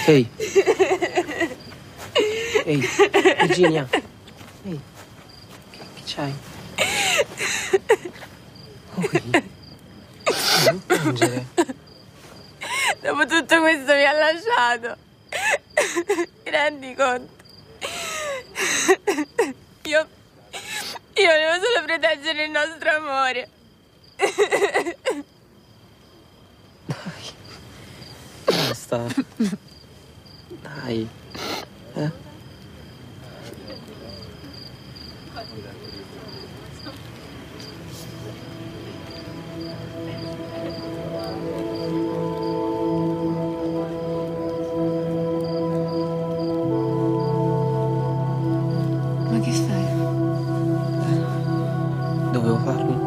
Ehi. Ehi, Virginia. Ehi, che c'hai? Non piangere. Dopo tutto questo mi ha lasciato. Ti rendi conto? Io volevo solo proteggere il nostro amore. Dai, basta. Dai. Ma che fai? Dovevo farlo.